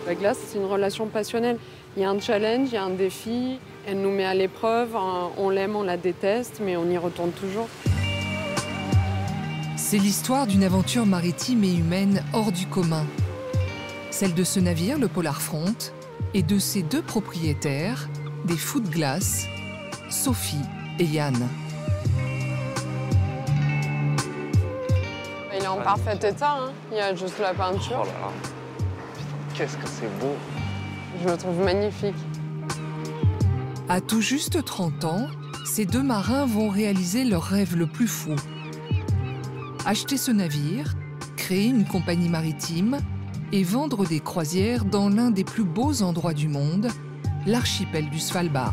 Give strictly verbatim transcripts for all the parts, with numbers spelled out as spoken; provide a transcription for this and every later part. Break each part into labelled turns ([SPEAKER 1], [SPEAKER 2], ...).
[SPEAKER 1] La glace, c'est une relation passionnelle. Il y a un challenge, il y a un défi. Elle nous met à l'épreuve. On l'aime, on la déteste, mais on y retourne toujours.
[SPEAKER 2] C'est l'histoire d'une aventure maritime et humaine hors du commun. Celle de ce navire, le Polar Front, et de ses deux propriétaires, des fous de glace, Sophie et Yann.
[SPEAKER 1] Il est en parfait état, hein. Il y a juste la peinture.
[SPEAKER 3] Oh là là. Putain, qu'est-ce que c'est beau.
[SPEAKER 1] Je le trouve magnifique.
[SPEAKER 2] À tout juste trente ans, ces deux marins vont réaliser leur rêve le plus fou. Acheter ce navire, créer une compagnie maritime et vendre des croisières dans l'un des plus beaux endroits du monde, l'archipel du Svalbard.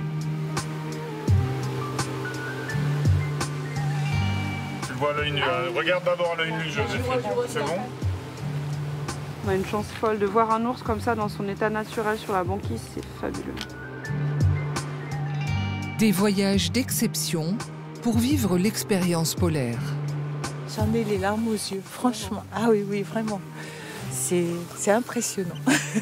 [SPEAKER 4] Tu le vois à l'œil nu. Hein. Regarde d'abord à l'œil nu, Joséphine. C'est bon?
[SPEAKER 5] On a une chance folle de voir un ours comme ça dans son état naturel sur la banquise, c'est fabuleux.
[SPEAKER 2] Des voyages d'exception pour vivre l'expérience polaire.
[SPEAKER 6] J'en ai les larmes aux yeux, franchement. Ah oui, oui, vraiment. C'est impressionnant.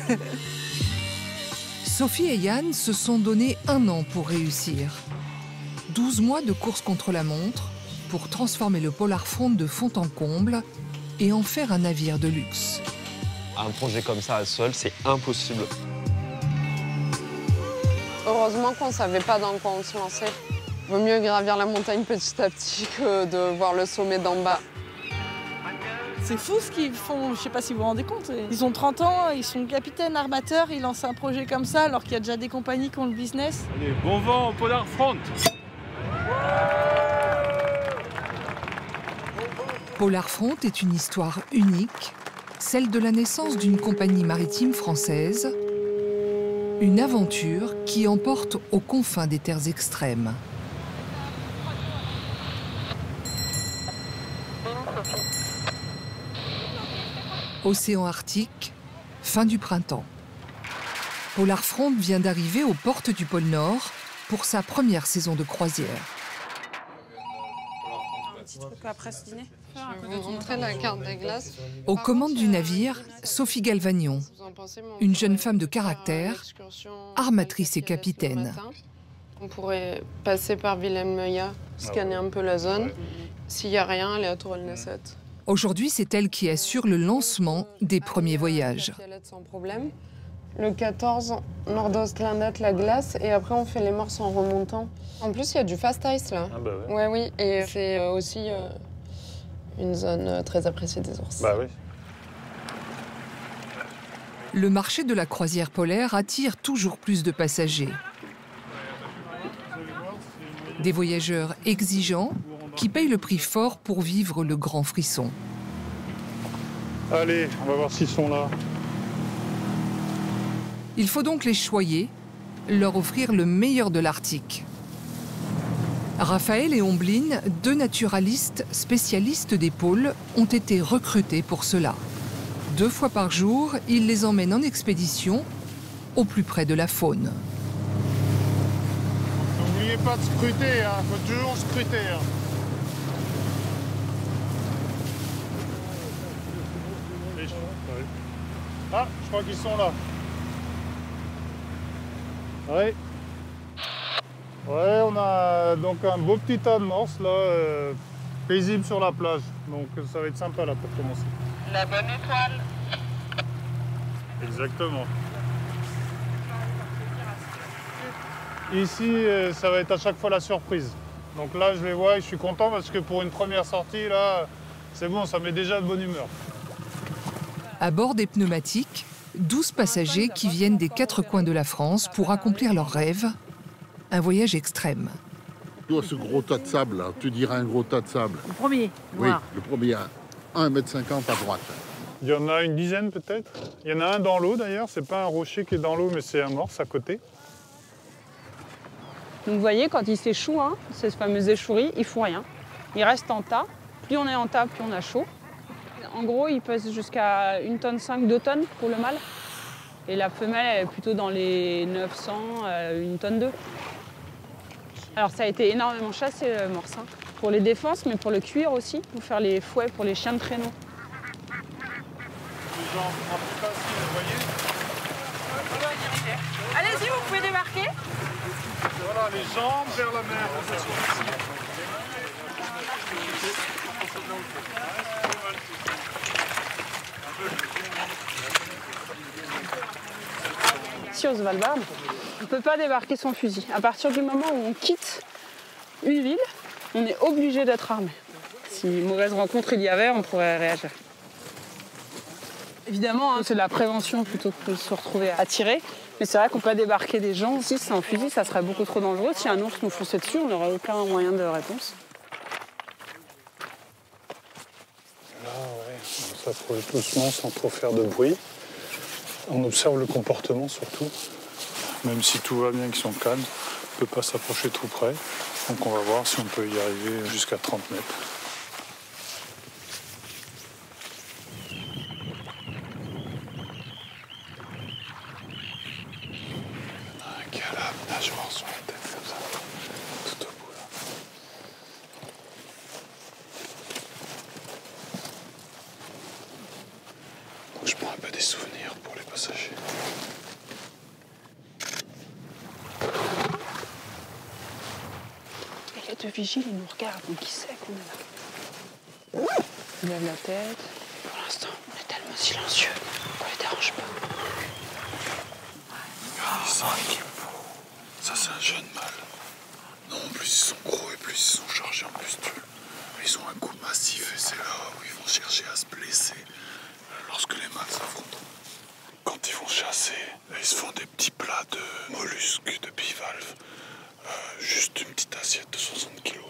[SPEAKER 2] Sophie et Yann se sont donné un an pour réussir. douze mois de course contre la montre pour transformer le Polar Front de fond en comble et en faire un navire de luxe.
[SPEAKER 3] Un projet comme ça à seul, c'est impossible.
[SPEAKER 1] Heureusement qu'on ne savait pas dans quoi on se lançait. Vaut mieux gravir la montagne petit à petit que de voir le sommet d'en bas.
[SPEAKER 6] C'est fou ce qu'ils font, je ne sais pas si vous vous rendez compte. Ils ont trente ans, ils sont capitaines, armateurs, ils lancent un projet comme ça alors qu'il y a déjà des compagnies qui ont le business.
[SPEAKER 4] Allez, bon vent au Polar Front.
[SPEAKER 2] Polar Front est une histoire unique, celle de la naissance d'une compagnie maritime française, une aventure qui emporte aux confins des terres extrêmes. Océan Arctique, fin du printemps. Polar Front vient d'arriver aux portes du pôle Nord pour sa première saison de croisière.
[SPEAKER 5] Un petit truc après ce dîner.
[SPEAKER 1] Je vais vous montrer la carte des glaces.
[SPEAKER 2] Aux commandes du navire, Sophie Galvagnon, une jeune femme de caractère, armatrice et capitaine.
[SPEAKER 1] On pourrait passer par Wilhelmia, scanner un peu la zone. S'il n'y a rien, aller à Tourelle-Nesset.
[SPEAKER 2] Aujourd'hui, c'est elle qui assure le lancement des premiers voyages.
[SPEAKER 1] Sans problème. Le quatorze, Nord-Ostlandet, la glace, et après on fait les morses en remontant. En plus, il y a du fast ice là.
[SPEAKER 4] Ah bah ouais.
[SPEAKER 1] Ouais, oui, et c'est aussi euh, une zone très appréciée des ours.
[SPEAKER 4] Bah oui.
[SPEAKER 2] Le marché de la croisière polaire attire toujours plus de passagers. Des voyageurs exigeants qui payent le prix fort pour vivre le grand frisson.
[SPEAKER 4] Allez, on va voir s'ils sont là.
[SPEAKER 2] Il faut donc les choyer, leur offrir le meilleur de l'Arctique. Raphaël et Ombline, deux naturalistes spécialistes des pôles, ont été recrutés pour cela. Deux fois par jour, ils les emmènent en expédition au plus près de la faune.
[SPEAKER 4] N'oubliez pas de scruter, il hein. Faut toujours scruter. Hein. Ah, je crois qu'ils sont là. Ouais. Ouais, on a donc un beau petit tas de morses là, euh, paisible sur la plage. Donc ça va être sympa là pour commencer.
[SPEAKER 6] La bonne étoile.
[SPEAKER 4] Exactement. Ici, euh, ça va être à chaque fois la surprise. Donc là, je les vois et je suis content parce que pour une première sortie, là, c'est bon, ça met déjà de bonne humeur.
[SPEAKER 2] À bord des pneumatiques, douze passagers qui viennent des quatre coins de la France pour accomplir leur rêve, un voyage extrême.
[SPEAKER 7] Tu vois ce gros tas de sable, là, tu dirais un gros tas de sable.
[SPEAKER 6] Le premier,
[SPEAKER 7] noir. Oui, le premier, à un mètre cinquante à droite.
[SPEAKER 4] Il y en a une dizaine peut-être. Il y en a un dans l'eau d'ailleurs, c'est pas un rocher qui est dans l'eau, mais c'est un morse à côté.
[SPEAKER 5] Vous voyez, quand ils s'échouent, hein, ces fameuses échoueries, ils font rien. Ils restent en tas. Plus on est en tas, plus on a chaud. En gros, ils pèsent jusqu'à une tonne cinq, deux tonnes pour le mâle. Et la femelle, elle est plutôt dans les neuf cents, une tonne deux. Alors ça a été énormément chassé, le morse, hein. Pour les défenses, mais pour le cuir aussi, pour faire les fouets pour les chiens de traîneau.
[SPEAKER 4] Les gens un peu faciles, vous voyez.
[SPEAKER 5] Allez-y, vous pouvez débarquer.
[SPEAKER 4] Voilà, les jambes vers la mer.
[SPEAKER 5] Ici au Svalbard, on ne peut pas débarquer sans fusil. À partir du moment où on quitte une ville, on est obligé d'être armé. Si une mauvaise rencontre il y avait, on pourrait réagir. Évidemment, hein, c'est de la prévention plutôt que de se retrouver à tirer. Mais c'est vrai qu'on peut débarquer des gens. Si c'est un fusil, ça serait beaucoup trop dangereux. Si un ours nous fonçait dessus, on n'aurait aucun moyen de réponse.
[SPEAKER 4] Là, ouais, on s'approche doucement sans trop faire de bruit. On observe le comportement surtout. Même si tout va bien, qu'ils sont calmes, on ne peut pas s'approcher trop près. Donc on va voir si on peut y arriver jusqu'à trente mètres. Qui a la nageoire sur la tête comme ça, tout au bout là. Donc je prends un peu des souvenirs pour les passagers.
[SPEAKER 5] Et les deux vigiles, ils nous regardent, donc ils savent qu'on est là. Ils lèvent la tête. Pour l'instant, on est tellement silencieux qu'on les dérange pas.
[SPEAKER 4] Ça, ça c'est un jeune mâle. Non, plus ils sont gros et plus ils sont chargés en pustules. Ils ont un coup massif et c'est là où ils vont chercher à se blesser lorsque les mâles s'affrontent. Quand ils vont chasser, ils se font des petits plats de mollusques, de bivalves. Euh, juste une petite assiette de soixante kilos.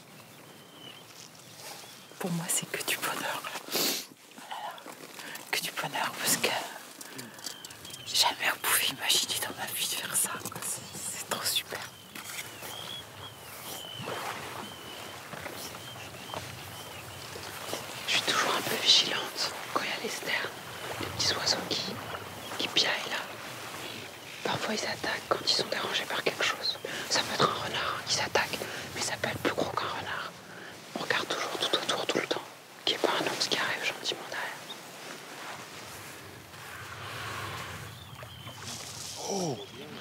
[SPEAKER 6] Pour moi, c'est que du bonheur. Que du bonheur, parce que jamais on pouvait imaginer dans ma vie de faire ça. C'est trop super. Je suis toujours un peu vigilante quand il y a les sternes, les petits oiseaux qui, qui piaillent là. Parfois ils attaquent quand ils sont dérangés par quelque chose. Ça peut être un renard qui s'attaque, mais ça peut être plus gros qu'un renard. On regarde toujours tout autour tout le temps, qu'il n'y ait pas un ours qui arrive gentiment derrière.
[SPEAKER 4] Oh!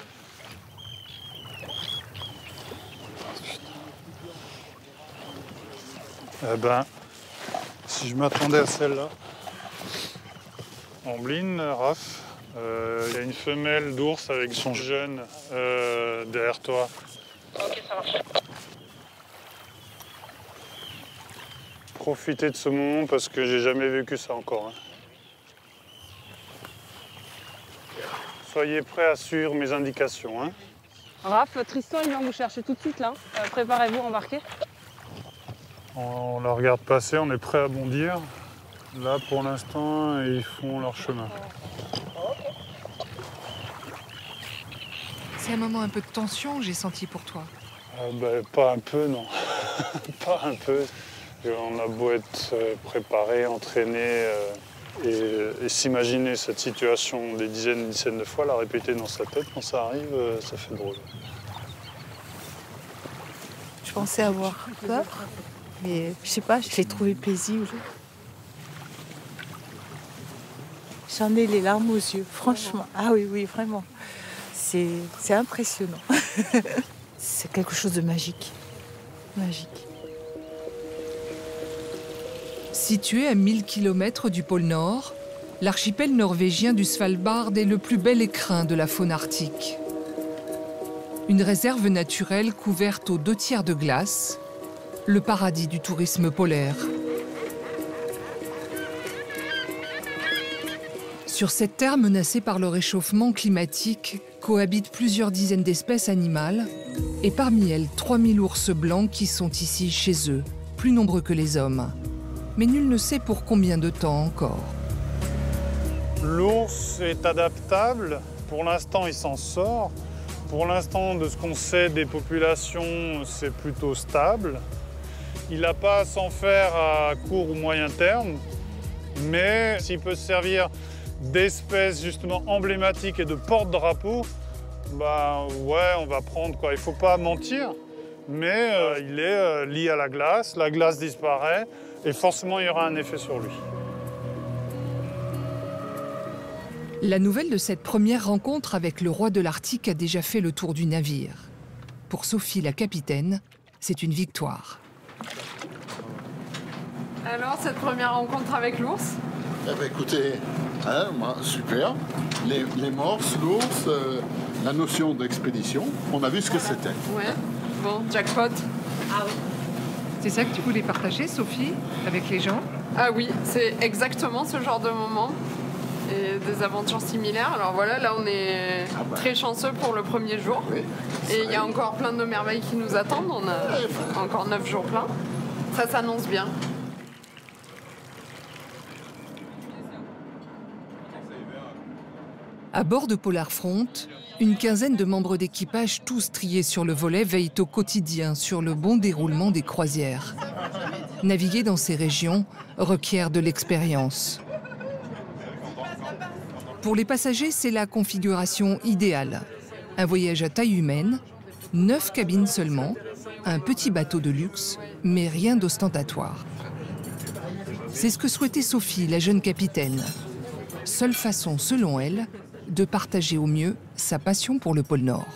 [SPEAKER 4] Eh ben, si je m'attendais à celle-là, Ambline, Raph, il euh, y a une femelle d'ours avec son jeune euh, derrière toi.
[SPEAKER 5] Ok, ça marche.
[SPEAKER 4] Profitez de ce moment parce que j'ai jamais vécu ça encore. Hein. Soyez prêts à suivre mes indications. Hein.
[SPEAKER 5] Raph, Tristan, il vient vous chercher tout de suite là. Euh, Préparez-vous à embarquer.
[SPEAKER 4] On la regarde passer, on est prêt à bondir. Là, pour l'instant, ils font leur chemin.
[SPEAKER 2] C'est un moment un peu de tension que j'ai senti pour toi.
[SPEAKER 4] Euh, bah, pas un peu, non. Pas un peu. On a beau être préparé, entraîné euh, et, et s'imaginer cette situation des dizaines et des dizaines de fois, la répéter dans sa tête, quand ça arrive, euh, ça fait drôle.
[SPEAKER 6] Je pensais avoir peur, mais je sais pas, je l'ai trouvé paisible. J'en ai les larmes aux yeux, franchement. Ah oui, oui, vraiment. C'est, c'est impressionnant. C'est quelque chose de magique. Magique.
[SPEAKER 2] Situé à mille kilomètres du pôle Nord, l'archipel norvégien du Svalbard est le plus bel écrin de la faune arctique. Une réserve naturelle couverte aux deux tiers de glace, le paradis du tourisme polaire. Sur cette terre menacée par le réchauffement climatique, cohabitent plusieurs dizaines d'espèces animales, et parmi elles, trois mille ours blancs qui sont ici chez eux, plus nombreux que les hommes. Mais nul ne sait pour combien de temps encore.
[SPEAKER 4] L'ours est adaptable. Pour l'instant, il s'en sort. Pour l'instant, de ce qu'on sait des populations, c'est plutôt stable. Il n'a pas à s'en faire à court ou moyen terme, mais s'il peut se servir d'espèces justement emblématiques et de porte-drapeau, bah ouais, on va prendre quoi. Il ne faut pas mentir, mais euh, il est euh, lié à la glace, la glace disparaît et forcément il y aura un effet sur lui.
[SPEAKER 2] La nouvelle de cette première rencontre avec le roi de l'Arctique a déjà fait le tour du navire. Pour Sophie, la capitaine, c'est une victoire.
[SPEAKER 1] Alors, cette première rencontre avec l'ours?
[SPEAKER 7] Eh ben, écoutez, hein, moi, super. Les, les morses, l'ours, euh, la notion d'expédition, on a vu ce que c'était.
[SPEAKER 1] Ouais, bon, jackpot.
[SPEAKER 6] Ah oui.
[SPEAKER 2] C'est ça que tu voulais partager, Sophie, avec les gens?
[SPEAKER 1] Ah oui, c'est exactement ce genre de moment. Et des aventures similaires. Alors voilà, là on est
[SPEAKER 7] Ah bah.
[SPEAKER 1] très chanceux pour le premier jour.
[SPEAKER 7] Oui.
[SPEAKER 1] Et il y a encore plein de merveilles qui nous attendent. On a encore neuf jours pleins. Ça s'annonce bien.
[SPEAKER 2] À bord de Polar Front, une quinzaine de membres d'équipage, tous triés sur le volet, veillent au quotidien sur le bon déroulement des croisières. Naviguer dans ces régions requiert de l'expérience. Pour les passagers, c'est la configuration idéale. Un voyage à taille humaine, neuf cabines seulement, un petit bateau de luxe, mais rien d'ostentatoire. C'est ce que souhaitait Sophie, la jeune capitaine. Seule façon, selon elle, de partager au mieux sa passion pour le pôle Nord.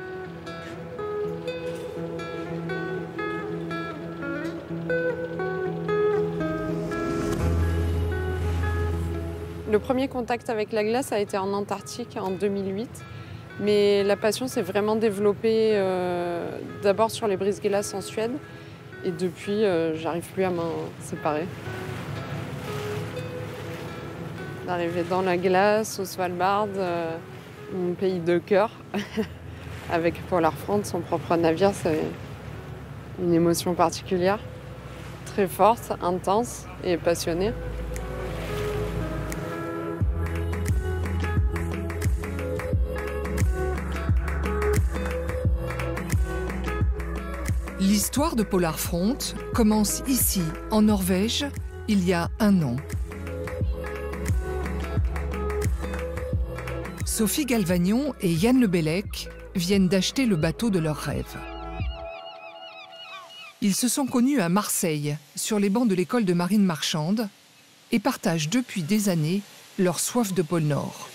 [SPEAKER 1] Le premier contact avec la glace a été en Antarctique en deux mille huit. Mais la passion s'est vraiment développée euh, d'abord sur les brises-glaces en Suède. Et depuis, euh, j'arrive plus à m'en séparer. D'arriver dans la glace, au Svalbard, euh, mon pays de cœur, avec Polar Front, son propre navire, c'est une émotion particulière, très forte, intense et passionnée.
[SPEAKER 2] L'histoire de Polar Front commence ici, en Norvège, il y a un an. Sophie Galvagnon et Yann Le Bellec viennent d'acheter le bateau de leurs rêves. Ils se sont connus à Marseille, sur les bancs de l'école de marine marchande, et partagent depuis des années leur soif de pôle Nord.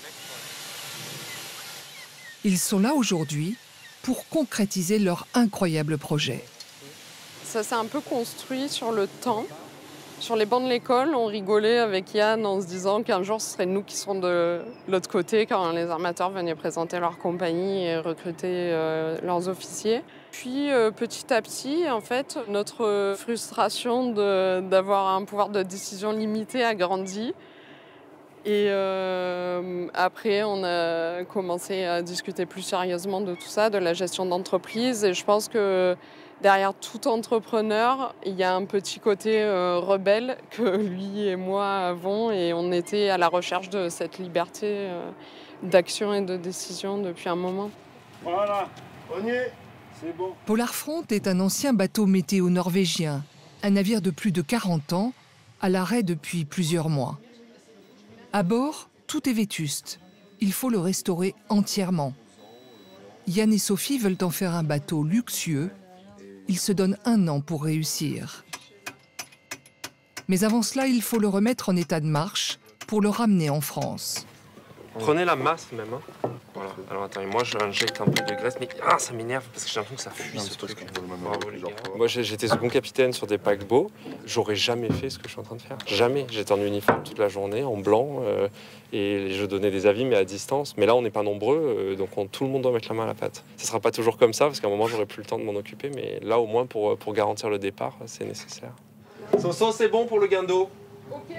[SPEAKER 2] Ils sont là aujourd'hui pour concrétiser leur incroyable projet.
[SPEAKER 1] Ça s'est un peu construit sur le temps. Sur les bancs de l'école, on rigolait avec Yann en se disant qu'un jour, ce serait nous qui serons de l'autre côté quand les armateurs venaient présenter leur compagnie et recruter euh, leurs officiers. Puis euh, petit à petit, en fait, notre frustration de, d'avoir un pouvoir de décision limité a grandi. Et euh, après, on a commencé à discuter plus sérieusement de tout ça, de la gestion d'entreprise. Et je pense que derrière tout entrepreneur, il y a un petit côté euh, rebelle que lui et moi avons. Et on était à la recherche de cette liberté euh, d'action et de décision depuis un moment.
[SPEAKER 4] Voilà, on y est, c'est bon.
[SPEAKER 2] Polar Front est un ancien bateau météo norvégien, un navire de plus de quarante ans, à l'arrêt depuis plusieurs mois. À bord, tout est vétuste. Il faut le restaurer entièrement. Yann et Sophie veulent en faire un bateau luxueux. Ils se donnent un an pour réussir. Mais avant cela, il faut le remettre en état de marche pour le ramener en France.
[SPEAKER 3] Prenez la masse même. Hein. Voilà. Alors attends, moi j'injecte un peu de graisse, mais ah, ça m'énerve parce que j'ai l'impression que ça fuit ce truc. Bravo, les gars. Moi j'étais second capitaine sur des paquebots, j'aurais jamais fait ce que je suis en train de faire. Jamais. J'étais en uniforme toute la journée, en blanc, euh, et je donnais des avis mais à distance. Mais là on n'est pas nombreux, euh, donc on, tout le monde doit mettre la main à la pâte. Ce sera pas toujours comme ça parce qu'à un moment j'aurai plus le temps de m'en occuper, mais là au moins pour, pour garantir le départ, c'est nécessaire. Soso, c'est bon pour le gain d'eau.
[SPEAKER 1] Ok.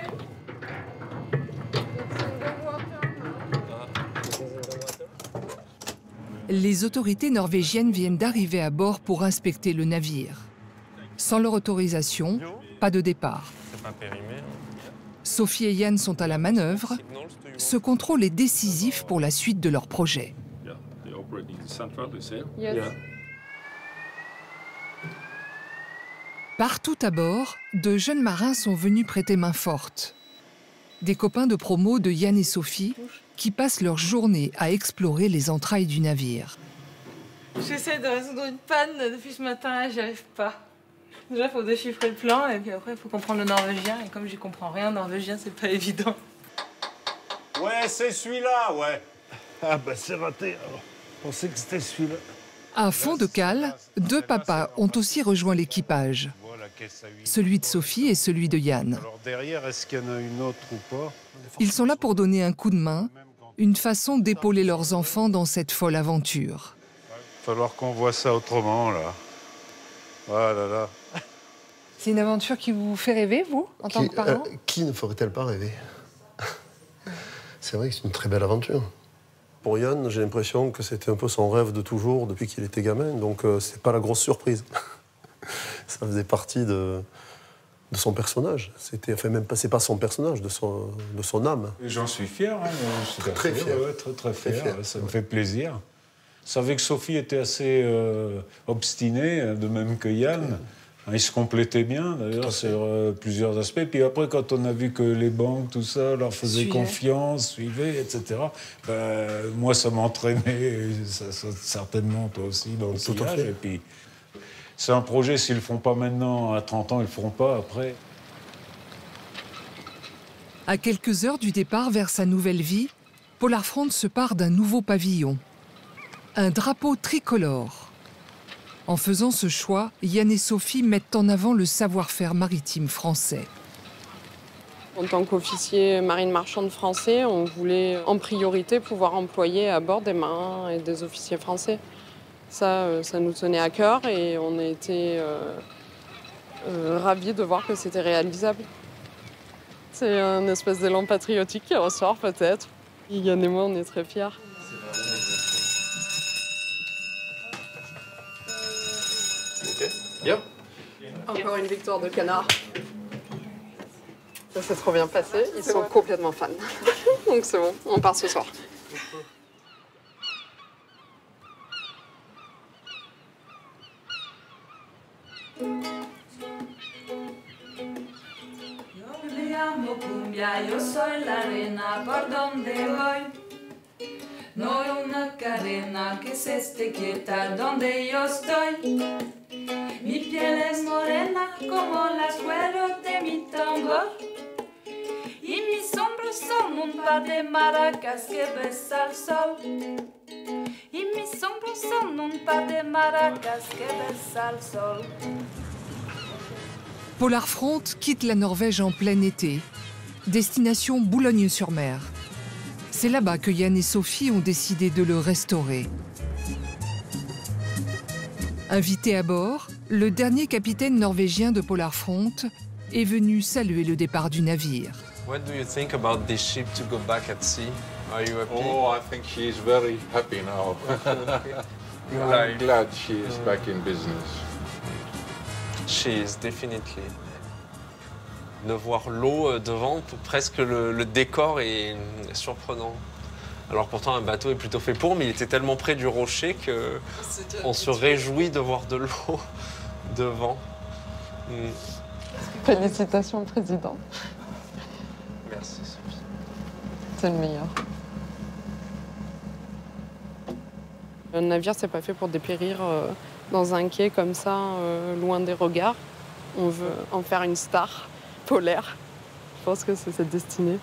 [SPEAKER 2] Les autorités norvégiennes viennent d'arriver à bord pour inspecter le navire. Sans leur autorisation, pas de départ.
[SPEAKER 3] C'est pas périmé.
[SPEAKER 2] Sophie et Yann sont à la manœuvre. Ce contrôle est décisif pour la suite de leur projet.
[SPEAKER 1] Yes.
[SPEAKER 2] Partout à bord, de jeunes marins sont venus prêter main forte. Des copains de promo de Yann et Sophie qui passent leur journée à explorer les entrailles du navire.
[SPEAKER 8] J'essaie de résoudre une panne depuis ce matin et j'y arrive pas. Déjà, il faut déchiffrer le plan et puis après, il faut comprendre le norvégien. Et comme j'y comprends rien, norvégien, c'est pas évident.
[SPEAKER 9] Ouais, c'est celui-là, ouais. Ah bah c'est raté, alors. Je pensais que c'était celui-là.
[SPEAKER 2] À fond de cale, deux papas ont aussi rejoint l'équipage. Celui de Sophie et celui de Yann.
[SPEAKER 9] Alors derrière, est-ce qu'il y en a une autre ou pas?
[SPEAKER 2] Ils sont là pour donner un coup de main, une façon d'épauler leurs enfants dans cette folle aventure.
[SPEAKER 9] Il va falloir qu'on voit ça autrement, là. Ah là là.
[SPEAKER 2] C'est une aventure qui vous fait rêver, vous, en tant
[SPEAKER 10] qui,
[SPEAKER 2] que parent
[SPEAKER 10] euh, Qui ne ferait-elle pas rêver? C'est vrai que c'est une très belle aventure. Pour Yann, j'ai l'impression que c'était un peu son rêve de toujours, depuis qu'il était gamin, donc euh, c'est pas la grosse surprise. Ça faisait partie de, de son personnage. C'était, enfin, même pas, c'est pas son personnage, de son, de son âme.
[SPEAKER 9] J'en suis fier, hein. Je suis
[SPEAKER 10] très fier.
[SPEAKER 9] Ouais, très, très fier.
[SPEAKER 10] Très fier.
[SPEAKER 9] Ça me fait plaisir. Je savais que Sophie était assez euh, obstinée, de même que Yann. Ils se complétaient bien, d'ailleurs, sur euh, plusieurs aspects. Puis après, quand on a vu que les banques, tout ça, leur faisaient
[SPEAKER 2] Suivait.
[SPEAKER 9] confiance, suivaient, et cetera, ben, moi, ça m'entraînait, ça, ça, certainement, toi aussi, dans le
[SPEAKER 10] Tout à
[SPEAKER 9] sillage.
[SPEAKER 10] fait.
[SPEAKER 9] Et puis, c'est un projet, s'ils le font pas maintenant, à trente ans, ils le feront pas après.
[SPEAKER 2] À quelques heures du départ vers sa nouvelle vie, Polar Front se part d'un nouveau pavillon. Un drapeau tricolore. En faisant ce choix, Yann et Sophie mettent en avant le savoir-faire maritime français.
[SPEAKER 1] En tant qu'officier marine marchande français, on voulait en priorité pouvoir employer à bord des marins et des officiers français. Ça, ça nous tenait à cœur et on a été euh, euh, ravis de voir que c'était réalisable. C'est un espèce d'élan patriotique qui ressort peut-être. Yann et moi, on est très fiers.
[SPEAKER 3] Bien.
[SPEAKER 1] Encore une victoire de canard. Ça s'est trop bien passé. Ils sont complètement fans. Donc c'est bon, on part ce soir.
[SPEAKER 11] Yo soy la reina por donde voy. No hay una cadena que se esté quieta donde yo estoy. Mi piel es morena como las cuerdas de mi tambor. Y mis hombros son un par de maracas que besa el sol. Y mis hombros son un par de maracas que besa el sol.
[SPEAKER 2] Polar Front quitte la Norvège en plein été. Destination Boulogne-sur-Mer. C'est là-bas que Yann et Sophie ont décidé de le restaurer. Invité à bord, le dernier capitaine norvégien de Polar Front est venu saluer le départ du navire.
[SPEAKER 3] What do you think about this ship to go back at sea? Are you happy?
[SPEAKER 12] Oh, I think she is very happy now. I'm glad she is back in business.
[SPEAKER 3] She is, definitely. De voir l'eau devant, presque le, le décor est surprenant. Alors pourtant un bateau est plutôt fait pour, mais il était tellement près du rocher que on se réjouit de voir de l'eau devant. Mm.
[SPEAKER 1] Félicitations, président.
[SPEAKER 3] Merci, Sophie.
[SPEAKER 1] C'est le meilleur. Un navire, c'est pas fait pour dépérir euh, dans un quai comme ça, euh, loin des regards. On veut en faire une star polaire. Je pense que c'est cette destinée.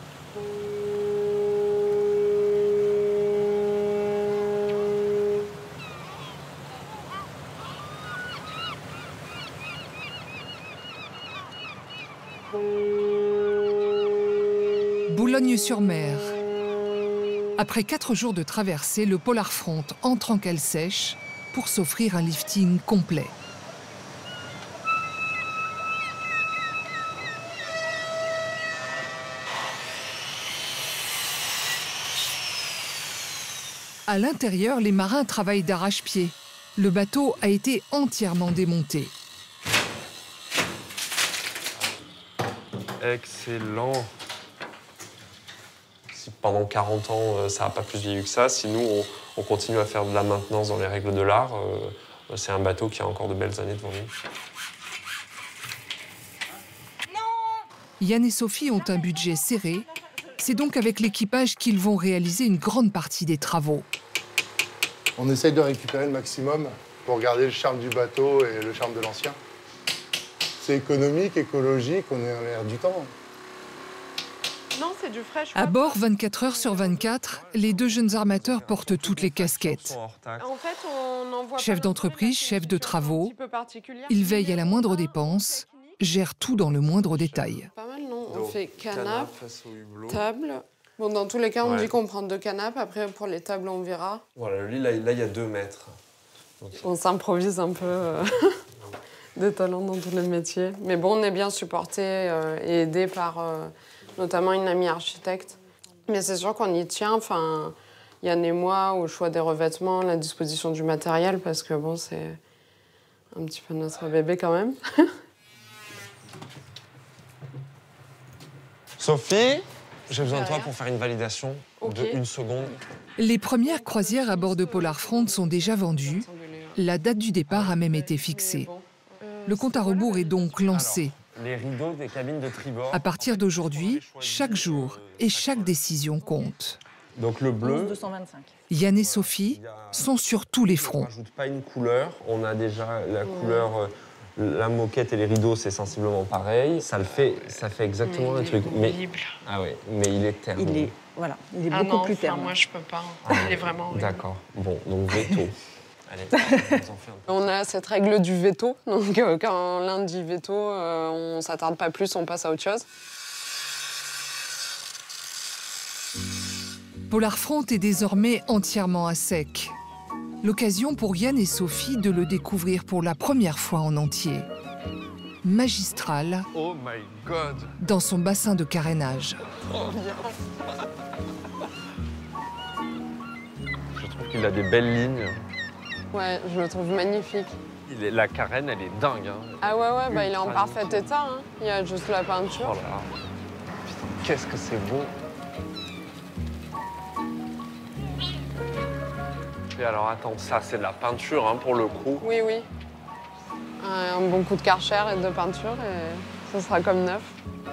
[SPEAKER 2] Boulogne-sur-Mer. Après quatre jours de traversée, le Polar Front entre en cale sèche pour s'offrir un lifting complet. À l'intérieur, les marins travaillent d'arrache-pied. Le bateau a été entièrement démonté.
[SPEAKER 3] Excellent. Si pendant quarante ans, ça n'a pas plus vieilli que ça, si nous, on, on continue à faire de la maintenance dans les règles de l'art, euh, c'est un bateau qui a encore de belles années devant lui.
[SPEAKER 2] Yann et Sophie ont un budget serré. C'est donc avec l'équipage qu'ils vont réaliser une grande partie des travaux.
[SPEAKER 13] On essaye de récupérer le maximum pour garder le charme du bateau et le charme de l'ancien. C'est économique, écologique, on est à l'air du temps.
[SPEAKER 1] Non, c'est du frais.
[SPEAKER 2] À bord, vingt-quatre heures sur vingt-quatre, les deux jeunes armateurs portent toutes les casquettes.
[SPEAKER 1] En fait, on envoie
[SPEAKER 2] Chef d'entreprise, chef de travaux, ils veillent à la moindre dépense, gèrent tout dans le moindre détail.
[SPEAKER 1] Pas mal, non? On fait canapé, table. Bon, dans tous les cas, on ouais. dit qu'on prend deux canapes. Après, pour les tables, on verra.
[SPEAKER 3] Voilà, le lit, là, là, il y a deux mètres.
[SPEAKER 1] Donc... On s'improvise un peu euh, des talents dans tous les métiers. Mais bon, on est bien supporté euh, et aidé par euh, notamment une amie architecte. Mais c'est sûr qu'on y tient. Enfin, Yann et moi, au choix des revêtements, la disposition du matériel, parce que bon, c'est un petit peu notre bébé quand même.
[SPEAKER 3] Sophie, j'ai besoin de toi pour faire une validation okay. de une seconde.
[SPEAKER 2] Les premières croisières à bord de Polar Front sont déjà vendues. La date du départ a même été fixée. Le compte à rebours est donc lancé.
[SPEAKER 3] Alors, les rideaux des cabines de tribord.
[SPEAKER 2] À partir d'aujourd'hui, chaque jour et chaque décision compte.
[SPEAKER 3] Donc le bleu.
[SPEAKER 6] deux cent vingt-cinq.
[SPEAKER 2] Yann et Sophie sont sur tous les fronts.
[SPEAKER 3] On n'ajoute pas une couleur. On a déjà la couleur. Euh, La moquette et les rideaux, c'est sensiblement pareil. Ça le fait, ça fait exactement
[SPEAKER 1] mais
[SPEAKER 3] le truc.
[SPEAKER 1] Mais
[SPEAKER 3] ah ouais, mais il est terne.
[SPEAKER 6] Il est, voilà, il est
[SPEAKER 1] ah
[SPEAKER 6] beaucoup
[SPEAKER 1] non,
[SPEAKER 6] plus terne.
[SPEAKER 1] Moi, je peux pas.
[SPEAKER 3] Ah
[SPEAKER 1] il est vraiment.
[SPEAKER 3] D'accord. Bon, donc veto. Allez, on, en fait un peu.
[SPEAKER 1] On a cette règle du veto. Donc, euh, quand l'un dit veto, euh, on s'attarde pas plus, on passe à autre chose.
[SPEAKER 2] Polar Front est désormais entièrement à sec. L'occasion pour Yann et Sophie de le découvrir pour la première fois en entier. Magistral,
[SPEAKER 3] oh my God.
[SPEAKER 2] Dans son bassin de carénage.
[SPEAKER 3] Oh, je trouve qu'il a des belles lignes.
[SPEAKER 1] Ouais, je le trouve magnifique.
[SPEAKER 3] Il est, la carène, elle est dingue. Hein.
[SPEAKER 1] Ah ouais, ouais, bah, il est en parfait état. Hein. Il y a juste la peinture.
[SPEAKER 3] Oh là là. Putain, qu'est-ce que c'est beau. Et alors attends, ça c'est de la peinture hein, pour le coup.
[SPEAKER 1] Oui, oui. Un bon coup de Karcher et de peinture et ce sera comme neuf.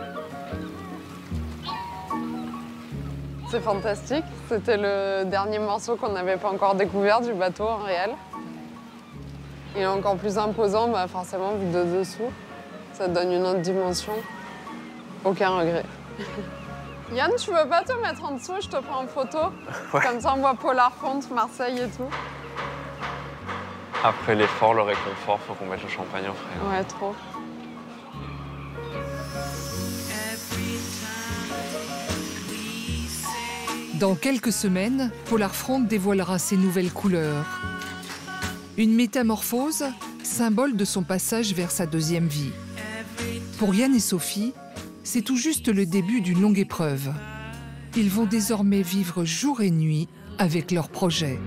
[SPEAKER 1] C'est fantastique. C'était le dernier morceau qu'on n'avait pas encore découvert du bateau en réel. Il est encore plus imposant, bah forcément, vu de dessous. Ça donne une autre dimension. Aucun regret. Yann, tu veux pas te mettre en dessous? Je te prends en photo. Ouais. Comme ça, on voit Polar Front, Marseille et tout.
[SPEAKER 3] Après l'effort, le réconfort, faut qu'on mette le champagne au frais.
[SPEAKER 1] Ouais, trop.
[SPEAKER 2] Dans quelques semaines, Polar Front dévoilera ses nouvelles couleurs. Une métamorphose, symbole de son passage vers sa deuxième vie. Pour Yann et Sophie, c'est tout juste le début d'une longue épreuve. Ils vont désormais vivre jour et nuit avec leur projet.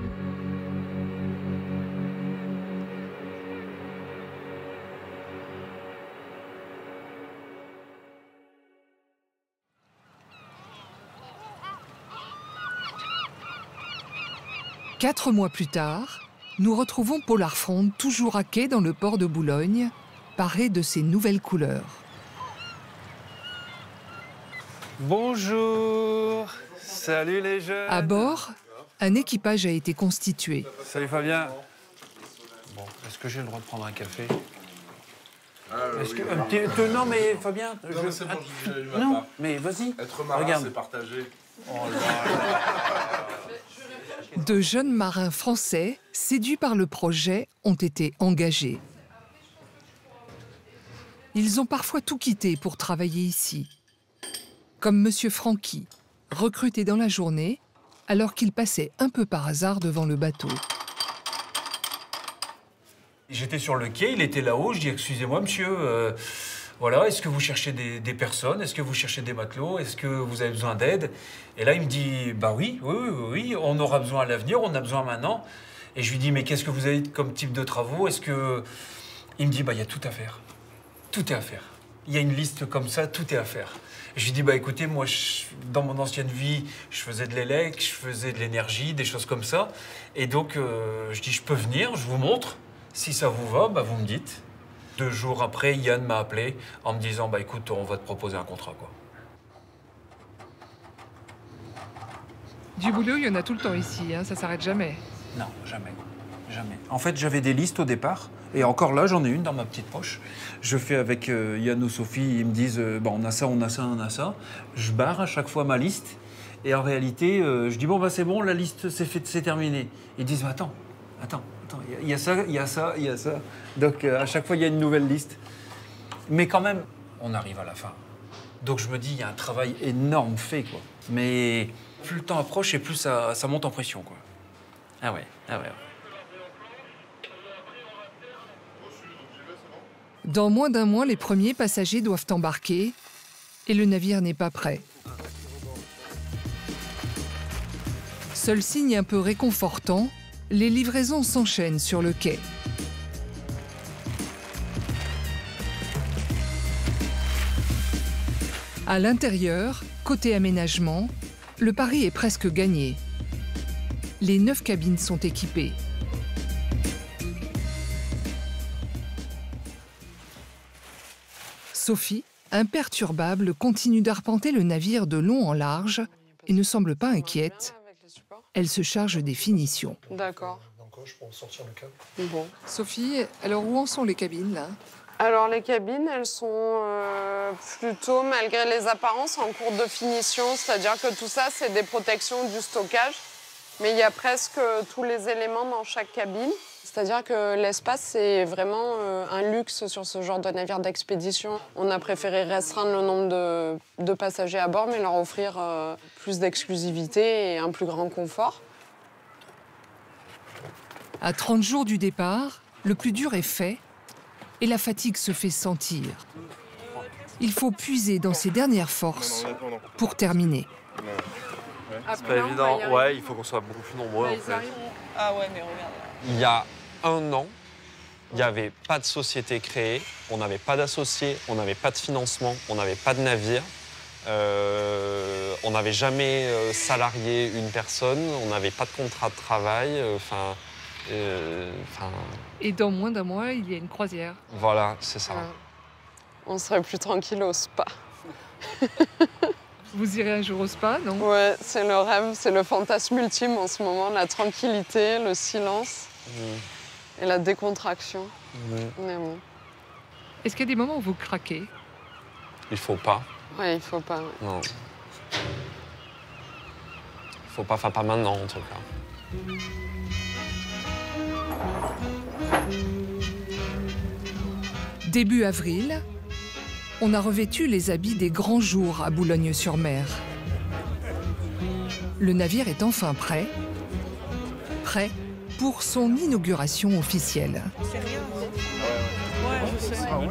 [SPEAKER 2] Quatre mois plus tard, nous retrouvons Polar Front toujours à quai dans le port de Boulogne, paré de ses nouvelles couleurs.
[SPEAKER 14] Bonjour, salut les jeunes.
[SPEAKER 2] À bord, un équipage a été constitué.
[SPEAKER 14] Salut Fabien. Bon, est-ce que j'ai le droit de prendre un café?
[SPEAKER 15] Euh,
[SPEAKER 14] est-ce
[SPEAKER 15] oui,
[SPEAKER 14] que,
[SPEAKER 15] oui,
[SPEAKER 14] un petit,
[SPEAKER 15] oui.
[SPEAKER 14] Non mais Fabien,
[SPEAKER 15] non,
[SPEAKER 14] je...
[SPEAKER 15] mais c'est bon, je disais du matin.
[SPEAKER 14] Non, mais vas-y.
[SPEAKER 15] Être marin,
[SPEAKER 14] regarde.
[SPEAKER 15] C'est partagé.
[SPEAKER 14] Oh là.
[SPEAKER 2] De jeunes marins français, séduits par le projet, ont été engagés. Ils ont parfois tout quitté pour travailler ici. Comme Monsieur Francky, recruté dans la journée, alors qu'il passait un peu par hasard devant le bateau.
[SPEAKER 16] J'étais sur le quai, il était là-haut, je dis « Excusez-moi, monsieur, euh, voilà, est-ce que vous cherchez des, des personnes? Est-ce que vous cherchez des matelots? Est-ce que vous avez besoin d'aide ?» Et là, il me dit « Bah oui, oui, oui, oui, on aura besoin à l'avenir, on a besoin maintenant. » Et je lui dis « Mais qu'est-ce que vous avez comme type de travaux? Est-ce que... » Il me dit « Bah, il y a tout à faire. Tout est à faire. Il y a une liste comme ça, tout est à faire. » Je lui dis, bah écoutez, moi, je, dans mon ancienne vie, je faisais de l'élec, je faisais de l'énergie, des choses comme ça. Et donc, euh, je dis, je peux venir, je vous montre. Si ça vous va, bah, vous me dites. Deux jours après, Yann m'a appelé en me disant, bah écoute, on va te proposer un contrat, quoi.
[SPEAKER 2] Du boulot, il y en a tout le temps ici, hein, ça s'arrête jamais.
[SPEAKER 16] Non, jamais. Jamais. En fait, j'avais des listes au départ. Et encore là, j'en ai une dans ma petite poche. Je fais avec euh, Yann ou Sophie, ils me disent euh, bah, on a ça, on a ça, on a ça. Je barre à chaque fois ma liste. Et en réalité, euh, je dis bon, bah, c'est bon, la liste, c'est fait, c'est terminé. Ils disent bah, attends, attends, attends, il y, y a ça, il y a ça, il y a ça. Donc euh, à chaque fois, il y a une nouvelle liste. Mais quand même, on arrive à la fin. Donc je me dis, il y a un travail énorme fait, quoi. Mais plus le temps approche et plus ça, ça monte en pression, quoi. Ah ouais, ah ouais. ouais.
[SPEAKER 2] Dans moins d'un mois, les premiers passagers doivent embarquer et le navire n'est pas prêt. Seul signe un peu réconfortant, les livraisons s'enchaînent sur le quai. À l'intérieur, côté aménagement, le pari est presque gagné. Les neuf cabines sont équipées. Sophie, imperturbable, continue d'arpenter le navire de long en large et ne semble pas inquiète. Elle se charge des finitions.
[SPEAKER 1] D'accord.
[SPEAKER 10] Pour sortir le câble.
[SPEAKER 1] Bon.
[SPEAKER 2] Sophie, alors où en sont les cabines là?
[SPEAKER 1] Alors les cabines, elles sont euh, plutôt, malgré les apparences, en cours de finition. C'est-à-dire que tout ça, c'est des protections du stockage. Mais il y a presque tous les éléments dans chaque cabine. C'est-à-dire que l'espace, c'est vraiment euh, un luxe sur ce genre de navire d'expédition. On a préféré restreindre le nombre de, de passagers à bord, mais leur offrir euh, plus d'exclusivité et un plus grand confort.
[SPEAKER 2] À trente jours du départ, le plus dur est fait et la fatigue se fait sentir. Il faut puiser dans ses dernières forces pour terminer.
[SPEAKER 3] C'est pas évident. Ouais, il faut qu'on soit beaucoup plus nombreux en fait.
[SPEAKER 5] Ah ouais, mais regarde.
[SPEAKER 3] Il y a un an, il n'y avait pas de société créée, on n'avait pas d'associés, on n'avait pas de financement, on n'avait pas de navire. Euh, on n'avait jamais euh, salarié une personne, on n'avait pas de contrat de travail. Enfin. Euh, euh,
[SPEAKER 2] Et dans moins d'un mois, il y a une croisière.
[SPEAKER 3] Voilà, c'est ça.
[SPEAKER 1] Ouais. On serait plus tranquille au spa.
[SPEAKER 2] Vous irez un jour au spa, non?
[SPEAKER 1] Ouais, c'est le rêve, c'est le fantasme ultime en ce moment, la tranquillité, le silence mmh. et la décontraction. Mmh. Mais bon.
[SPEAKER 2] Est-ce qu'il y a des moments où vous craquez?
[SPEAKER 3] Il faut pas.
[SPEAKER 1] Ouais, il faut pas. Ouais.
[SPEAKER 3] Non. Il faut pas, enfin pas maintenant en tout cas.
[SPEAKER 2] Début avril, on a revêtu les habits des grands jours à Boulogne-sur-Mer. Le navire est enfin prêt, prêt pour son inauguration officielle.
[SPEAKER 8] Sérieux? Ouais, je sais. Ah ouais.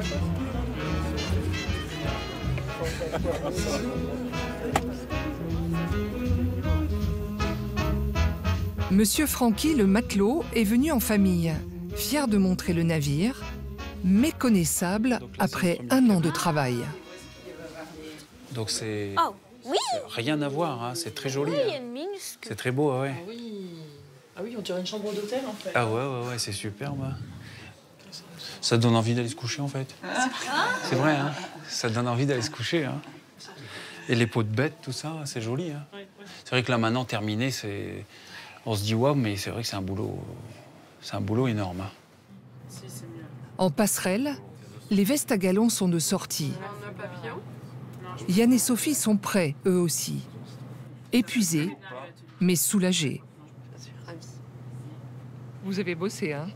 [SPEAKER 2] Monsieur Francky, le matelot, est venu en famille, fier de montrer le navire, méconnaissable là, après un an de travail.
[SPEAKER 16] Donc c'est
[SPEAKER 17] oh, oui.
[SPEAKER 16] rien à voir, hein. C'est très joli.
[SPEAKER 17] Oui,
[SPEAKER 16] hein.
[SPEAKER 17] minuscule.
[SPEAKER 16] C'est très beau, ouais.
[SPEAKER 8] Ah oui. Ah oui, on dirait une chambre d'hôtel en fait.
[SPEAKER 16] Ah ouais, ouais, ouais, c'est superbe. Ça donne envie d'aller se coucher en fait.
[SPEAKER 8] Ah.
[SPEAKER 16] C'est vrai, hein. Ça donne envie d'aller se coucher. Hein. Et les peaux de bête, tout ça, c'est joli. Hein. Ouais, ouais. C'est vrai que là maintenant, terminé, c'est... on se dit waouh, mais c'est vrai que c'est un boulot, c'est un boulot énorme. Hein.
[SPEAKER 2] En passerelle, les vestes à galons sont de sortie. Yann et Sophie sont prêts, eux aussi. Épuisés, mais soulagés. Vous avez bossé, hein?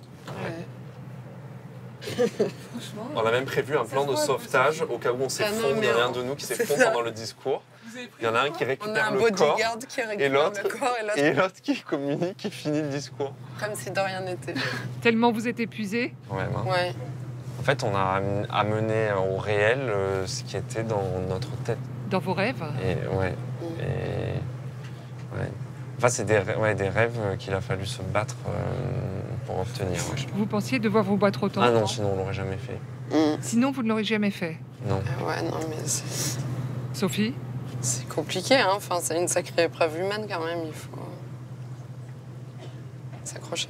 [SPEAKER 1] Ouais.
[SPEAKER 3] On a même prévu un plan de sauvetage au cas où on s'effondre, il y en a un de nous qui s'effondre pendant le discours. Il y en a un qui récupère le corps,
[SPEAKER 1] qui récupère
[SPEAKER 3] et l'autre
[SPEAKER 1] le corps
[SPEAKER 3] et l'autre qui communique, qui finit le discours.
[SPEAKER 1] Comme si de rien n'était.
[SPEAKER 2] Tellement vous êtes épuisés?
[SPEAKER 3] Ouais, non.
[SPEAKER 1] Ouais.
[SPEAKER 3] En fait, on a amené au réel euh, ce qui était dans notre tête.
[SPEAKER 2] Dans vos rêves?
[SPEAKER 3] Et, ouais. Et, ouais. Enfin, c'est des, ouais, des rêves qu'il a fallu se battre euh, pour obtenir. Ouais.
[SPEAKER 2] Vous pensiez devoir vous battre autant?
[SPEAKER 3] Ah non, sinon on l'aurait jamais fait.
[SPEAKER 1] Mmh.
[SPEAKER 2] Sinon, vous ne l'aurez jamais fait?
[SPEAKER 3] Non.
[SPEAKER 1] Euh, ouais, non, mais c'est...
[SPEAKER 2] Sophie?
[SPEAKER 1] C'est compliqué, hein. Enfin, c'est une sacrée épreuve humaine quand même, il faut s'accrocher.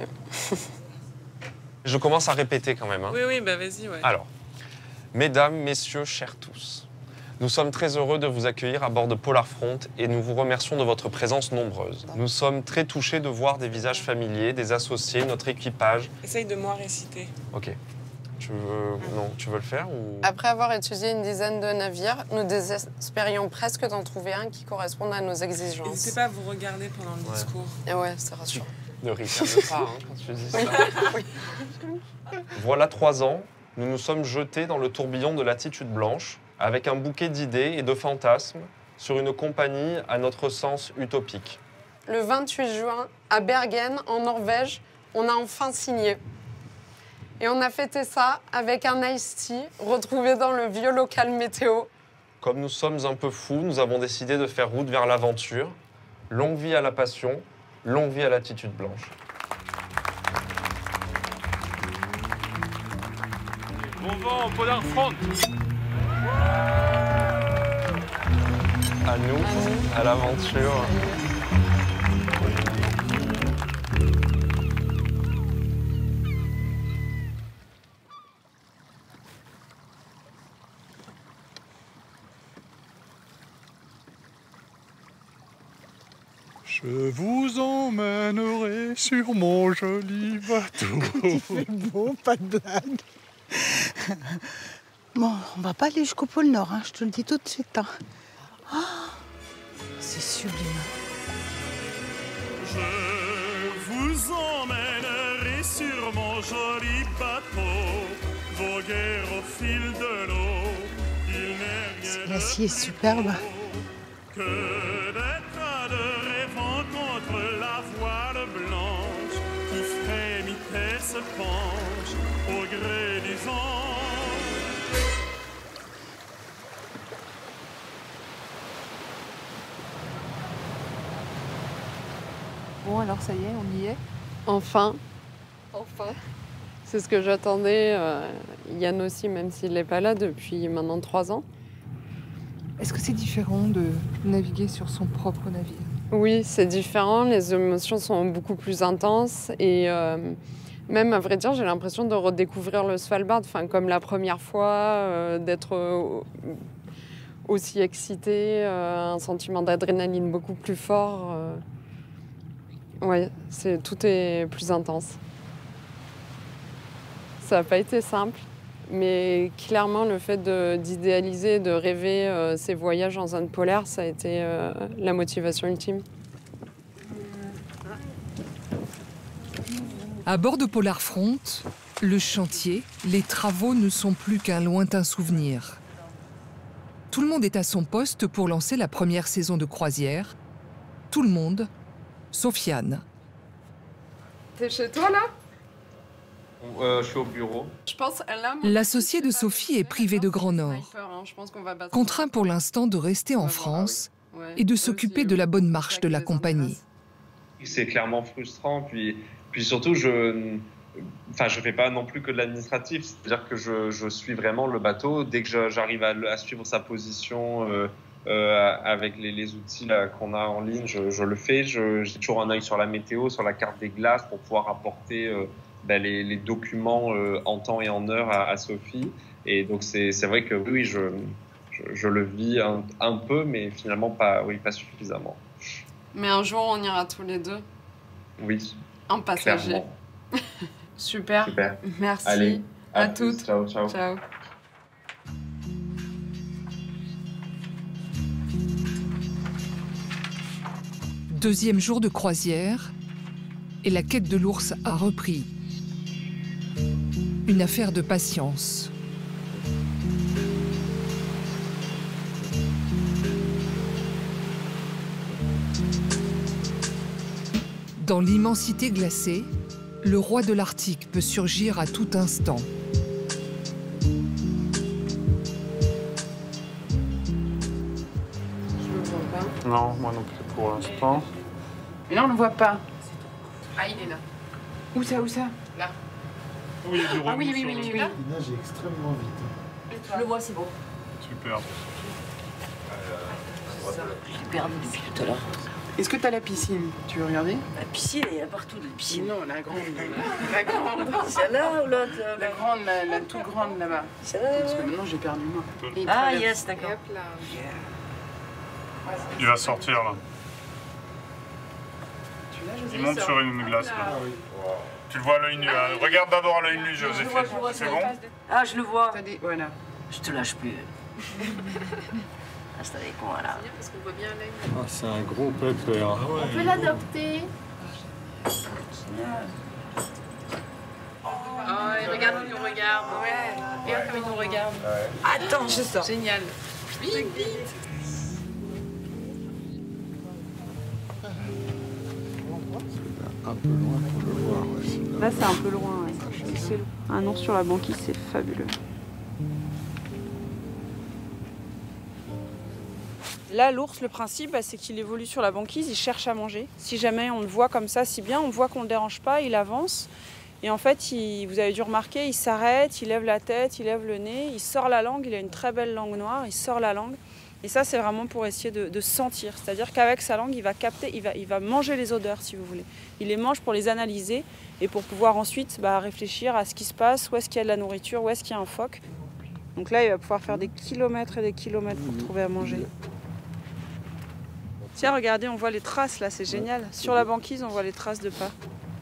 [SPEAKER 3] Je commence à répéter quand même. Hein.
[SPEAKER 1] Oui, oui, bah vas-y, ouais.
[SPEAKER 3] Alors, mesdames, messieurs, chers tous, Nous sommes très heureux de vous accueillir à bord de Polar Front et nous vous remercions de votre présence nombreuse. Nous sommes très touchés de voir des visages familiers, des associés, notre équipage.
[SPEAKER 17] Essaye de moi réciter.
[SPEAKER 3] Ok. Tu veux... Non, tu veux le faire ou...
[SPEAKER 1] Après avoir étudié une dizaine de navires, nous désespérions presque d'en trouver un qui corresponde à nos exigences.
[SPEAKER 17] N'hésitez pas à vous regarder pendant le
[SPEAKER 3] Ouais.
[SPEAKER 17] discours.
[SPEAKER 1] Et ouais, c'est rassurant.
[SPEAKER 3] Ne ricane pas hein, quand tu dis ça.
[SPEAKER 1] Oui.
[SPEAKER 3] Voilà trois ans, nous nous sommes jetés dans le tourbillon de l'attitude blanche avec un bouquet d'idées et de fantasmes sur une compagnie à notre sens utopique.
[SPEAKER 1] Le vingt-huit juin, à Bergen, en Norvège, on a enfin signé. Et on a fêté ça avec un iced tea retrouvé dans le vieux local météo.
[SPEAKER 3] Comme nous sommes un peu fous, nous avons décidé de faire route vers l'aventure. Longue vie à la passion, longue vie à l'attitude blanche.
[SPEAKER 18] Bon vent, Polar Front.
[SPEAKER 3] À nous, à l'aventure.
[SPEAKER 4] Je vous emmènerai sur mon joli bateau.
[SPEAKER 19] Il fait beau, pas de blague. Bon, on va pas aller jusqu'au pôle Nord, hein, je te le dis tout de suite. Hein. Oh, c'est sublime.
[SPEAKER 4] Je vous emmènerai sur mon joli bateau, voguer au fil de l'eau. Il n'est rien
[SPEAKER 19] L'acier est superbe.
[SPEAKER 4] que d'être de rêvant contre la voile blanche qui frémit et se penche au gré du vent.
[SPEAKER 2] Bon, alors ça y est, on y est.
[SPEAKER 1] Enfin. Enfin. C'est ce que j'attendais. Euh, Yann aussi, même s'il n'est pas là depuis maintenant trois ans.
[SPEAKER 2] Est-ce que c'est différent de naviguer sur son propre navire?
[SPEAKER 1] Oui, c'est différent. Les émotions sont beaucoup plus intenses. Et euh, même, à vrai dire, j'ai l'impression de redécouvrir le Svalbard. Enfin, comme la première fois, euh, d'être euh, aussi excitée, euh, un sentiment d'adrénaline beaucoup plus fort. Euh. Oui, c'est, tout est plus intense. Ça n'a pas été simple, mais clairement, le fait de, d'idéaliser, de rêver euh, ces voyages en zone polaire, ça a été euh, la motivation ultime.
[SPEAKER 2] À bord de Polar Front, le chantier, les travaux ne sont plus qu'un lointain souvenir. Tout le monde est à son poste pour lancer la première saison de croisière. Tout le monde, sauf Yann.
[SPEAKER 1] T'es chez toi, là?
[SPEAKER 3] Euh, je suis au bureau.
[SPEAKER 1] Je pense, là,
[SPEAKER 2] L'associé de Sophie est privé de Grand Nord, contraint pour l'instant de rester en France et de s'occuper de la bonne marche de la compagnie.
[SPEAKER 3] C'est clairement frustrant, puis, puis surtout, je enfin, je fais pas non plus que de l'administratif, c'est-à-dire que je, je suis vraiment le bateau. Dès que je, j'arrive à, à suivre sa position euh, euh, avec les, les outils là, qu'on a en ligne, je, je le fais. Je, j'ai toujours un œil sur la météo, sur la carte des glaces pour pouvoir apporter euh, ben, les, les documents euh, en temps et en heure à, à Sophie. Et donc, c'est, c'est vrai que oui, je, je, je le vis un, un peu, mais finalement pas, oui, pas suffisamment.
[SPEAKER 1] Mais un jour, on ira tous les deux.
[SPEAKER 3] Oui.
[SPEAKER 1] En passager. Super.
[SPEAKER 3] Super.
[SPEAKER 1] Merci.
[SPEAKER 3] Allez,
[SPEAKER 1] à,
[SPEAKER 3] à
[SPEAKER 1] toutes.
[SPEAKER 3] Plus. Ciao, ciao.
[SPEAKER 1] Ciao.
[SPEAKER 2] Deuxième jour de croisière, et la quête de l'ours a repris. Une affaire de patience. Dans l'immensité glacée, le roi de l'Arctique peut surgir à tout instant.
[SPEAKER 4] Non, moi non plus pour l'instant.
[SPEAKER 6] Mais là, on ne le voit pas. Ah, il est là. Où ça, où ça? Là.
[SPEAKER 4] Oui, il y a du
[SPEAKER 6] Ah oui, oui, oui, oui, oui.
[SPEAKER 13] Il nage extrêmement vite.
[SPEAKER 6] Je le vois, c'est bon.
[SPEAKER 4] Super.
[SPEAKER 6] Je suis perdu depuis tout à l'heure.
[SPEAKER 20] Est-ce que tu as la piscine? Tu veux regarder?
[SPEAKER 6] La piscine, il y a partout de la piscine.
[SPEAKER 20] Non, la grande. La grande.
[SPEAKER 6] Celle-là ou l'autre?
[SPEAKER 20] La grande, la, la toute grande là-bas.
[SPEAKER 6] Celle-là.
[SPEAKER 20] Parce que maintenant j'ai perdu moi.
[SPEAKER 6] Ah, yes, d'accord.
[SPEAKER 4] Il va sortir là. Il monte sur une glace là. Tu le vois à l'œil nu. Hein. Regarde d'abord à l'œil nu, Joséphine. C'est bon?
[SPEAKER 6] Ah, je le vois.
[SPEAKER 20] Voilà.
[SPEAKER 6] Je te lâche plus. Reste avec moi là.
[SPEAKER 8] Parce qu'on voit bien l'œil.
[SPEAKER 12] Ah, c'est un gros pépère. Ah ouais.
[SPEAKER 8] On peut l'adopter. Oh, et regarde, il nous regarde. Ouais. Regarde comme il nous regarde.
[SPEAKER 6] Ouais. Attends, je sors.
[SPEAKER 8] Génial. Vite, vite.
[SPEAKER 12] Un peu loin pour le voir. Ouais,
[SPEAKER 5] là, c'est un peu loin. Ouais. Un ours sur la banquise, c'est fabuleux. Là, l'ours, le principe, bah, c'est qu'il évolue sur la banquise, il cherche à manger. Si jamais on le voit comme ça, si bien, on voit qu'on ne le dérange pas, il avance. Et en fait, il, vous avez dû remarquer, il s'arrête, il lève la tête, il lève le nez, il sort la langue, il a une très belle langue noire, il sort la langue. Et ça, c'est vraiment pour essayer de, de sentir. C'est-à-dire qu'avec sa langue, il va capter, il va, il va manger les odeurs, si vous voulez. Il les mange pour les analyser et pour pouvoir ensuite bah, réfléchir à ce qui se passe, où est-ce qu'il y a de la nourriture, où est-ce qu'il y a un phoque. Donc là, il va pouvoir faire des kilomètres et des kilomètres pour trouver à manger. Tiens, regardez, on voit les traces là, c'est génial. Sur la banquise, on voit les traces de pas.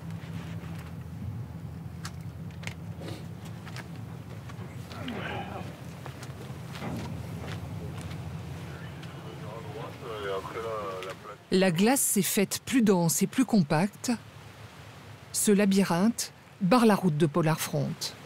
[SPEAKER 2] La glace s'est faite plus dense et plus compacte. Ce labyrinthe barre la route de Polarfront.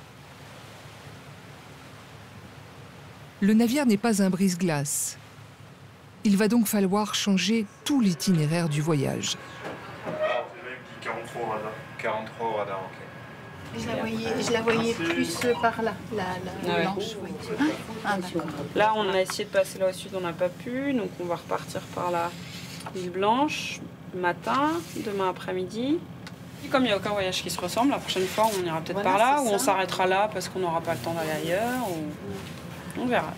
[SPEAKER 2] Le navire n'est pas un brise-glace. Il va donc falloir changer tout l'itinéraire du voyage.
[SPEAKER 3] quarante-trois au radar. quarante-trois au radar, ok.
[SPEAKER 19] Je la voyais, je la voyais plus par là, la, la
[SPEAKER 5] Ah ouais.
[SPEAKER 19] blanche. Oui. Ah, d'accord.
[SPEAKER 5] Là, on a essayé de passer là au sud, on n'a pas pu. Donc on va repartir par la île Blanche, matin, demain après-midi. Et comme il n'y a aucun voyage qui se ressemble, la prochaine fois, on ira peut-être
[SPEAKER 19] Voilà,
[SPEAKER 5] par là,
[SPEAKER 19] c'est
[SPEAKER 5] ou on
[SPEAKER 19] ça.
[SPEAKER 5] s'arrêtera là parce qu'on n'aura pas le temps d'aller ailleurs. Ou... On verra.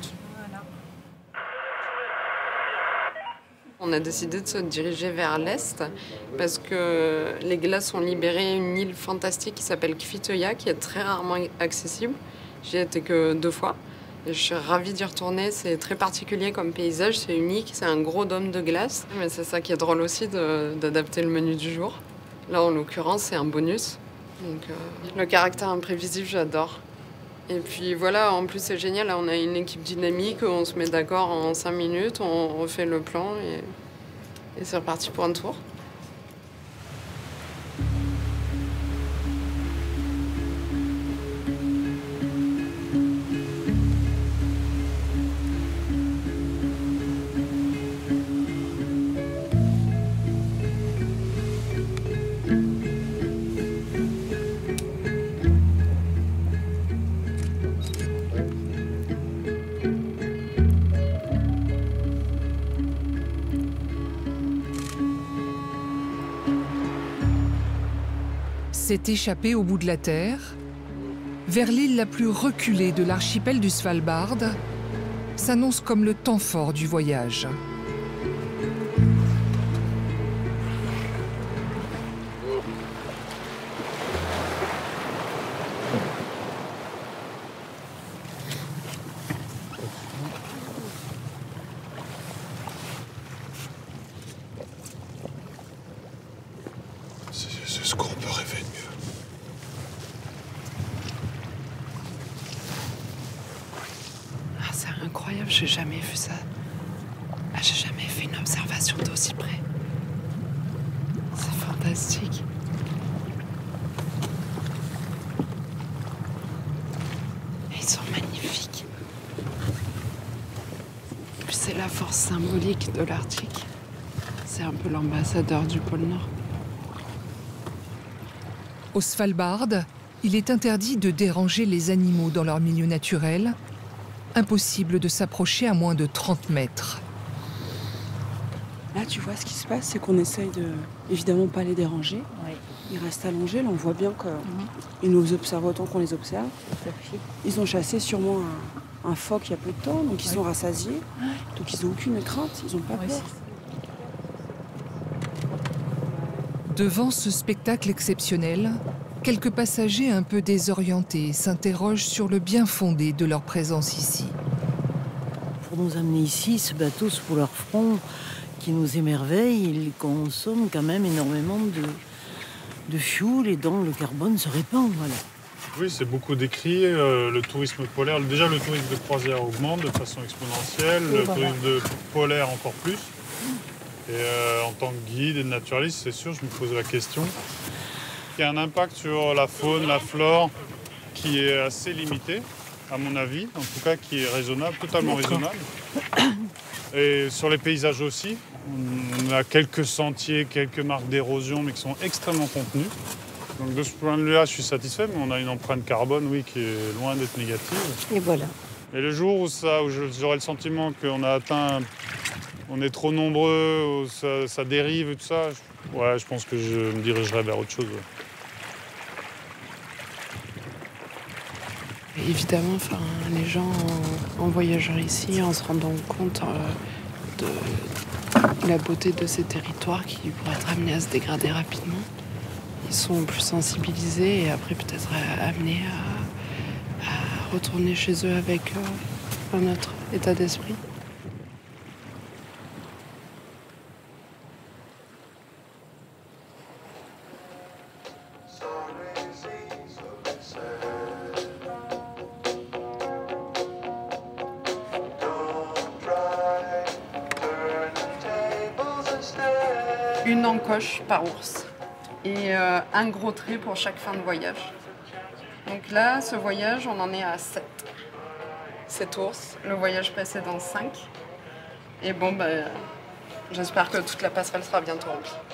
[SPEAKER 1] On a décidé de se diriger vers l'est parce que les glaces ont libéré une île fantastique qui s'appelle Kvitoya, qui est très rarement accessible. J'y ai été que deux fois et je suis ravie d'y retourner. C'est très particulier comme paysage, c'est unique, c'est un gros dôme de glace. Mais c'est ça qui est drôle aussi de- d'adapter le menu du jour. Là, en l'occurrence, c'est un bonus. Donc, euh, le caractère imprévisible, j'adore. Et puis voilà, en plus c'est génial, là, on a une équipe dynamique, on se met d'accord en cinq minutes, on refait le plan et, et c'est reparti pour un tour.
[SPEAKER 2] S'est échappé au bout de la Terre, vers l'île la plus reculée de l'archipel du Svalbard, s'annonce comme le temps fort du voyage.
[SPEAKER 12] C'est c'est ce qu'on peut rêver de mieux.
[SPEAKER 1] Ah, c'est incroyable, j'ai jamais vu ça. Ah, j'ai jamais fait une observation d'aussi près. C'est fantastique. Et ils sont magnifiques. Puis c'est la force symbolique de l'Arctique. C'est un peu l'ambassadeur du pôle Nord.
[SPEAKER 2] Au Svalbard, il est interdit de déranger les animaux dans leur milieu naturel. Impossible de s'approcher à moins de trente mètres.
[SPEAKER 5] Là, tu vois, ce qui se passe, c'est qu'on essaye de, évidemment, pas les déranger. Ils restent allongés, là, on voit bien qu'ils nous observent autant qu'on les observe. Ils ont chassé sûrement un, un phoque il y a peu de temps, donc ils sont rassasiés. Donc ils n'ont aucune crainte, ils n'ont pas peur.
[SPEAKER 2] Devant ce spectacle exceptionnel, quelques passagers un peu désorientés s'interrogent sur le bien fondé de leur présence ici.
[SPEAKER 21] Pour nous amener ici, ce bateau sous leur front qui nous émerveille, il consomme quand même énormément de, de fuel et donc le carbone se répand. Voilà.
[SPEAKER 4] Oui, c'est beaucoup décrit. Euh, le tourisme polaire, déjà le tourisme de croisière augmente de façon exponentielle,
[SPEAKER 21] Oui,
[SPEAKER 4] le
[SPEAKER 21] voilà.
[SPEAKER 4] tourisme de polaire encore plus. Et euh, en tant que guide et naturaliste, c'est sûr, je me pose la question. Il y a un impact sur la faune, la flore, qui est assez limité, à mon avis, en tout cas qui est raisonnable, totalement raisonnable. Et sur les paysages aussi, on a quelques sentiers, quelques marques d'érosion, mais qui sont extrêmement contenus. Donc de ce point de vue-là, je suis satisfait, mais on a une empreinte carbone, oui, qui est loin d'être négative.
[SPEAKER 21] Et voilà.
[SPEAKER 4] Et le jour où, ça, où j'aurai le sentiment qu'on a atteint, on est trop nombreux, où ça, ça dérive et tout ça, je, ouais, je pense que je me dirigerai vers autre chose. Ouais.
[SPEAKER 1] Évidemment, enfin, les gens, en, en voyageant ici, en se rendant compte euh, de la beauté de ces territoires qui pourraient être amenés à se dégrader rapidement, ils sont plus sensibilisés et après peut-être amenés à, à retourner chez eux avec euh, un autre état d'esprit. Une encoche par ours et euh, un gros trait pour chaque fin de voyage. Donc là, ce voyage, on en est à sept. sept ours, le voyage précédent cinq. Et bon, ben, j'espère que toute la passerelle sera bientôt remplie.